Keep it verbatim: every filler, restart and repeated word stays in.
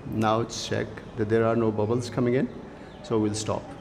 Now check that there are no bubbles coming in, so we'll stop.